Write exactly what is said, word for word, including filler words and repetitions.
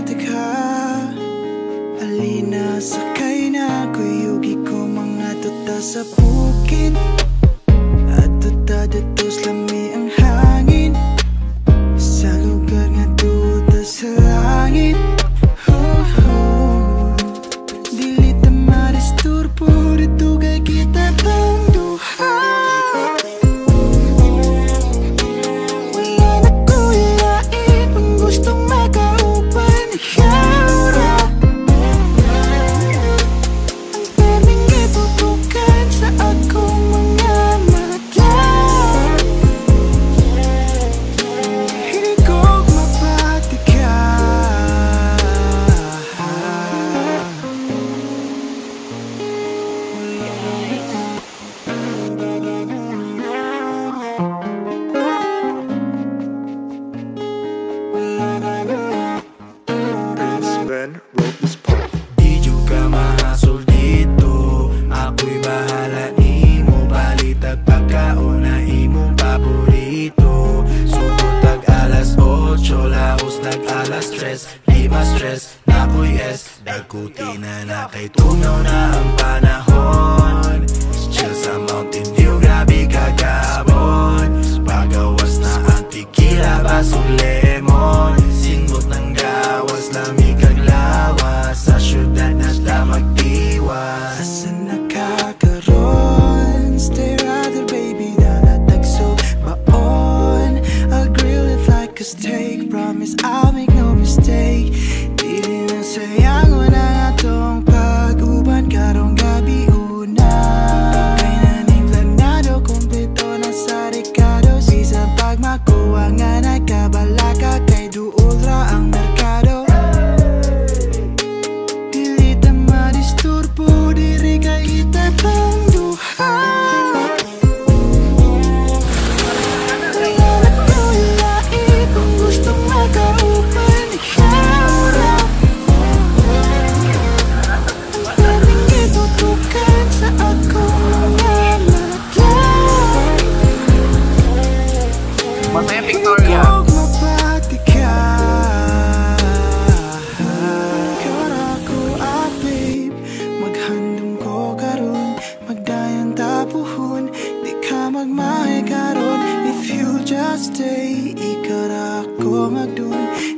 mapatika. Alina sakay na kuyugi ko mga tuta sa bukid. At tuta datos lami ang hangin sa lugar nga tuta sa langit. Oh, oh. Dili ta maristurbo dito kay kita tang duha. Di juga mahasol dito, ako'y bahala nimo. Balitag pagkaon na imong paborito. Sugod tag alas otso, laos tag alas tres. Di ma-stress, nako'y es, dagkuti na na kay tunaw na ang panahon. Chill sa Mountain View, grabe kagabon. Pagawas na ang tequila, basog lemon. Singot ng gawas, lamig kag lawas. Sa syudad na ta magdiwas. Asan nakakaroon? Stay rather baby, dalatag so baon. I'll grill it like a steak, promise I'll make no mistake. Dili na sayang wala atong pag-uban karong gabi una. Kay naning planado, kumpleto na sa Ricardo. Bisan pag makuha nga nagkabalaka, kay duol ra ang merkado. Dili ta madisturbo, diri kay kita pang duha. Wala na ko ilain kung gusto makaupan ikaw ra. Ang daming itutukan sa akong mga mata. Masaya Victoria. Huwag mapatika. Ikaw ra ko, ah babe. Maghandom ko karon, magdayon tapuhon. Di ka magmahay karon. If you just stay, ikaw ra ko magdun.